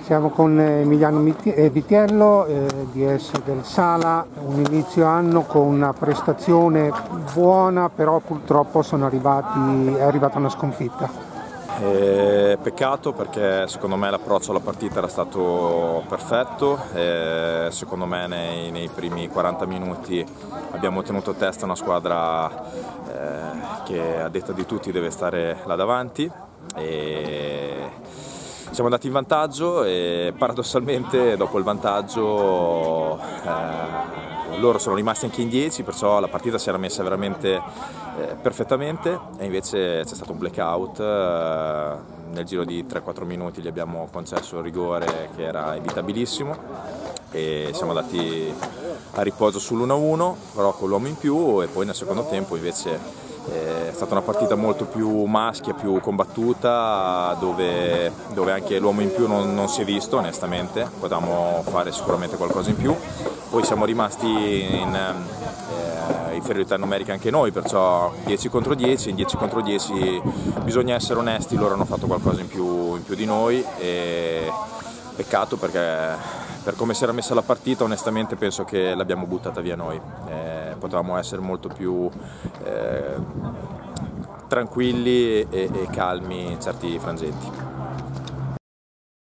Siamo con Emiliano Vitiello, DS del Sala, un inizio anno con una prestazione buona, però purtroppo è arrivata una sconfitta. Peccato, perché secondo me l'approccio alla partita era stato perfetto, secondo me nei primi 40 minuti abbiamo tenuto testa una squadra che a detta di tutti deve stare là davanti. Siamo andati in vantaggio e paradossalmente dopo il vantaggio loro sono rimasti anche in 10, perciò la partita si era messa veramente perfettamente, e invece c'è stato un blackout. Nel giro di 3-4 minuti gli abbiamo concesso il rigore che era evitabilissimo e siamo andati a riposo sull'1-1, però con l'uomo in più, e poi nel secondo tempo invece è stata una partita molto più maschia, più combattuta, dove anche l'uomo in più non si è visto onestamente, potevamo fare sicuramente qualcosa in più. Poi siamo rimasti in inferiorità numerica anche noi, perciò 10 contro 10, in 10 contro 10 bisogna essere onesti, loro hanno fatto qualcosa in più di noi, e peccato perché per come si era messa la partita onestamente penso che l'abbiamo buttata via noi. Potevamo essere molto più tranquilli e calmi in certi frangenti.